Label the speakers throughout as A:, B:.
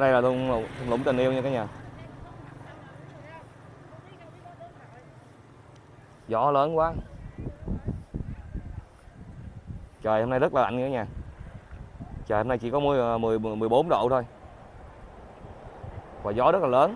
A: Đây là thung lũng tình yêu nha cả nhà. Gió lớn quá. Trời hôm nay rất là lạnh cả nhà. Trời hôm nay chỉ có 14 độ thôi. Và gió rất là lớn.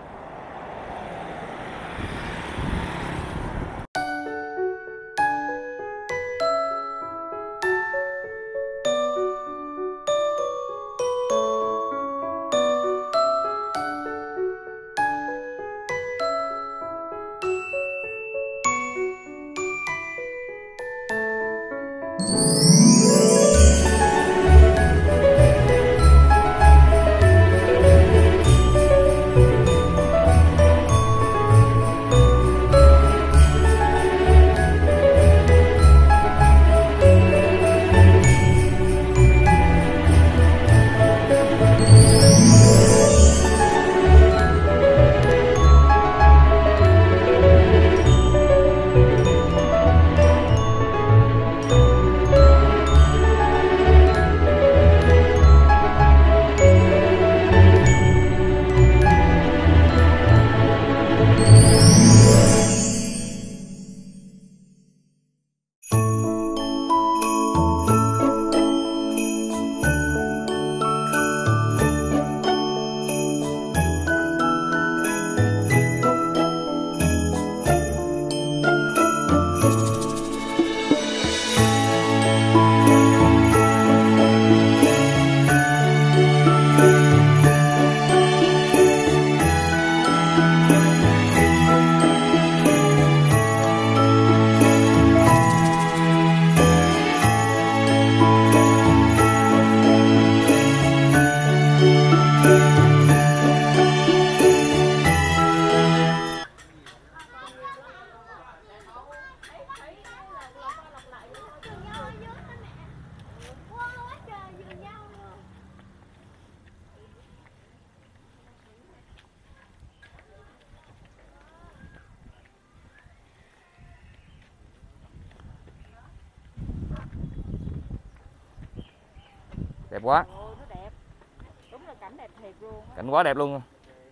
A: Đẹp quá.
B: Nó đẹp. Đúng là cảnh đẹp thiệt luôn.
A: Cảnh quá đẹp luôn.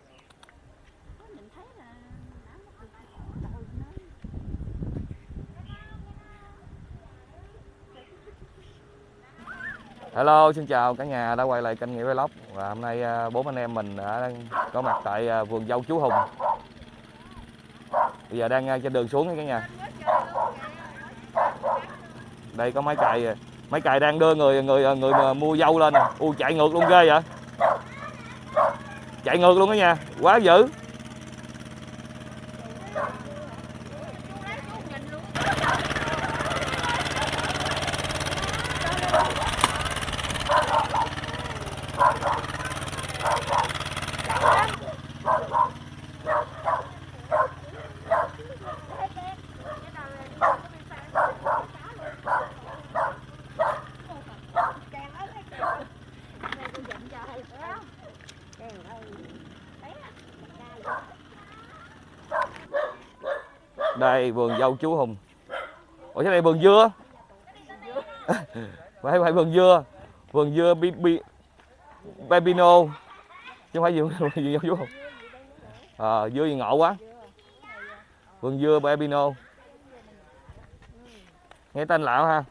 B: Nhìn thấy là
A: Hello, xin chào cả nhà đã quay lại kênh Nghĩa Vlog. Và hôm nay bốn anh em mình đã có mặt tại vườn dâu chú Hùng. Bây giờ đang trên đường xuống cả nhà. Đây có máy cày đang đưa người mà mua dâu lên nè. Chạy ngược luôn ghê vậy. Chạy ngược luôn đó nha, quá dữ. Đây vườn dâu chú Hùng. Ủa cái này vườn dưa? phải vườn dưa. Vườn dưa Pepino. Chứ không phải vườn dâu chú Hùng. Dưa gì ngộ quá. Vườn dưa Pepino. Nghe tên lạ ha.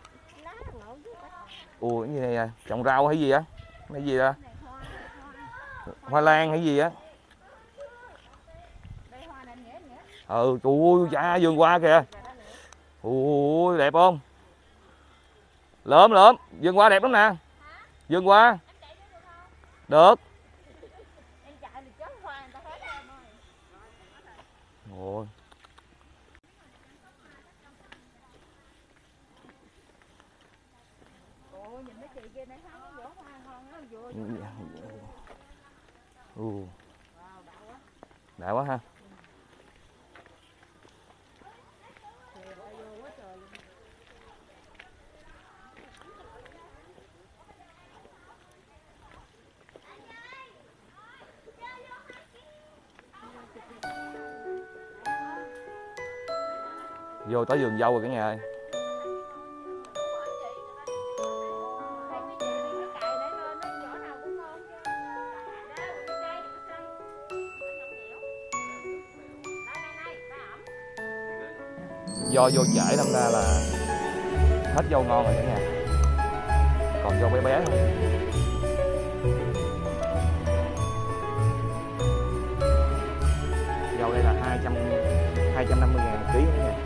A: Cái gì này à? Trồng rau hay gì á? Cái gì đó? Hoa lan hay gì á? Ui cha, vườn hoa kìa. Ui đẹp không? Lỡm, vườn hoa đẹp lắm nè. Vườn hoa. Được. Ôi. Đã quá ha. Vô tới vườn dâu rồi cả nhà ơi. Do vô trễ đâm ra là hết dâu ngon rồi cả nhà, còn dâu bé bé thôi. Dâu đây là 250.000 một ký cả nhà.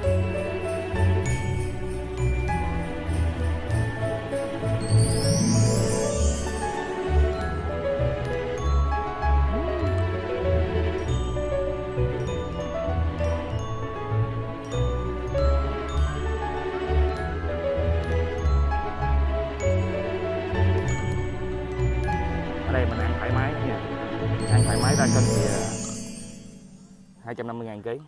A: Ở đây mình ăn thoải mái nha, ăn thoải mái ra cân thì 250.000 ký.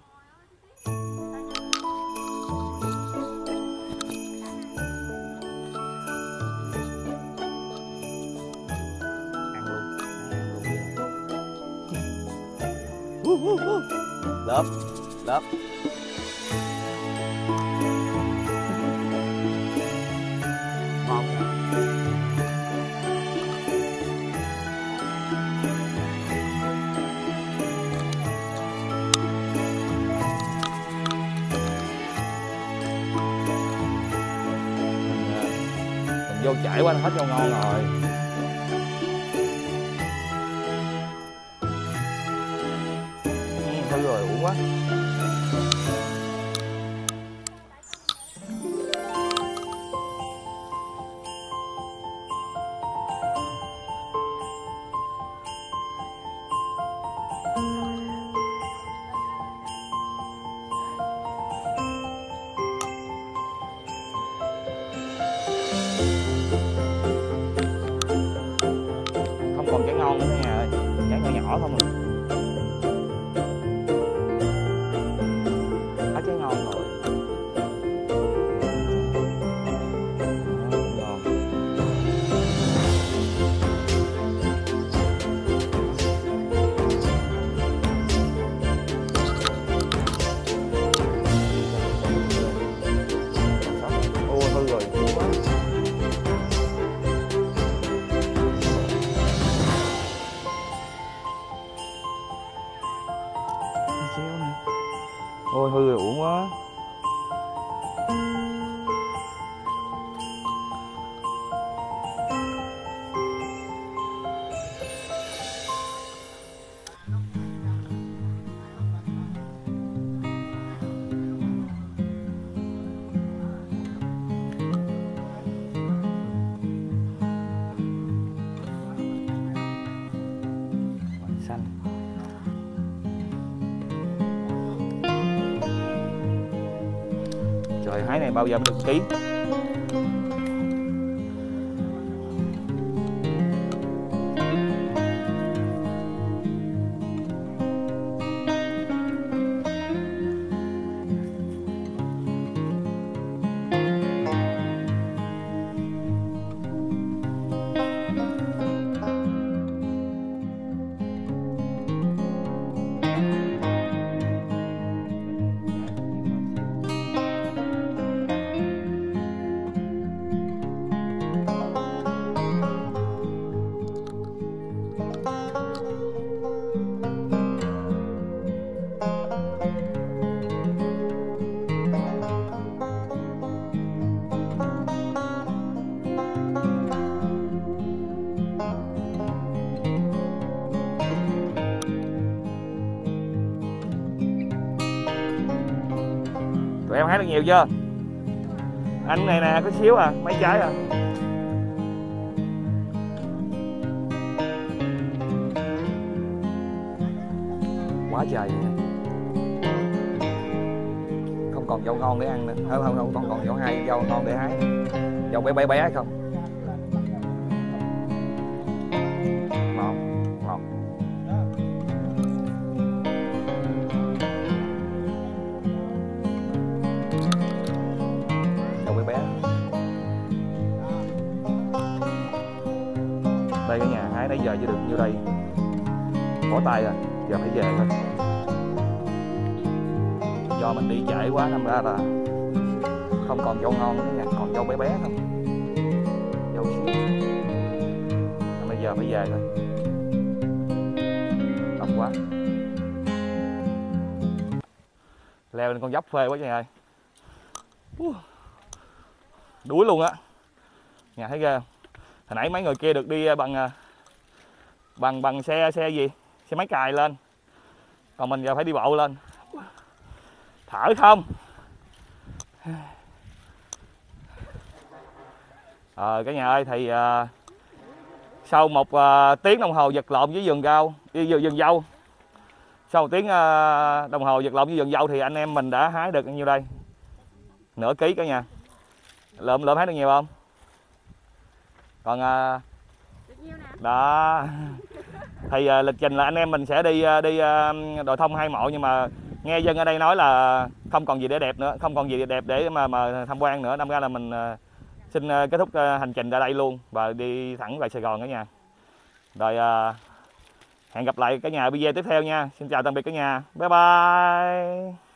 A: Lớp lớp ngon. Mình vô trễ quá nó hết dâu ngon rồi. Hư rồi, uổng quá. Không còn trái ngon nữa cả nhà ơi, trái nhỏ nhỏ không rồi. Hết trái ngon rồi. Ngon. Ô hư rồi, hư quá. Ôi hư rồi, uổng quá. Xanh. Trời, hái này bao giờ mới được ký. Tụi em hái được nhiều chưa? Anh này nè, có xíu à, mấy trái à. Quá trời vậy. Không còn dâu ngon để ăn nữa. Không còn dâu hai dâu ngon để hái. Dâu bé bé bé không? Ngon, ngon. Dâu bé bé. Đây cả nhà, hái nãy giờ chỉ được nhiêu đây. Bỏ tay rồi, giờ phải về thôi. Do mình đi trễ quá đâm ra là không còn dâu ngon nữa nha, còn dâu bé bé không. Dâu xíu. Bây giờ phải về rồi. Đông quá. Leo lên con dốc phê quá trời ơi. Đuối luôn á. Nhà thấy ghê không? Hồi nãy mấy người kia được đi bằng xe gì? Xe máy cày lên. Còn mình giờ phải đi bộ lên. Thở không? Cả nhà ơi thì sau một tiếng đồng hồ vật lộn với vườn rau, vườn dâu. Sau 1 tiếng đồng hồ vật lộn với vườn dâu thì anh em mình đã hái được nhiêu đây? Nửa ký cả nhà. Lượm hái được nhiều không? Còn đó. Thì lịch trình là anh em mình sẽ đi đồi thông 2 mộ, nhưng mà nghe dân ở đây nói là không còn gì để đẹp nữa, không còn gì đẹp để mà tham quan nữa, đâm ra là mình xin kết thúc hành trình ra đây luôn và đi thẳng về Sài Gòn cả nhà. Rồi hẹn gặp lại cả nhà video tiếp theo nha. Xin chào tạm biệt cả nhà. Bye bye.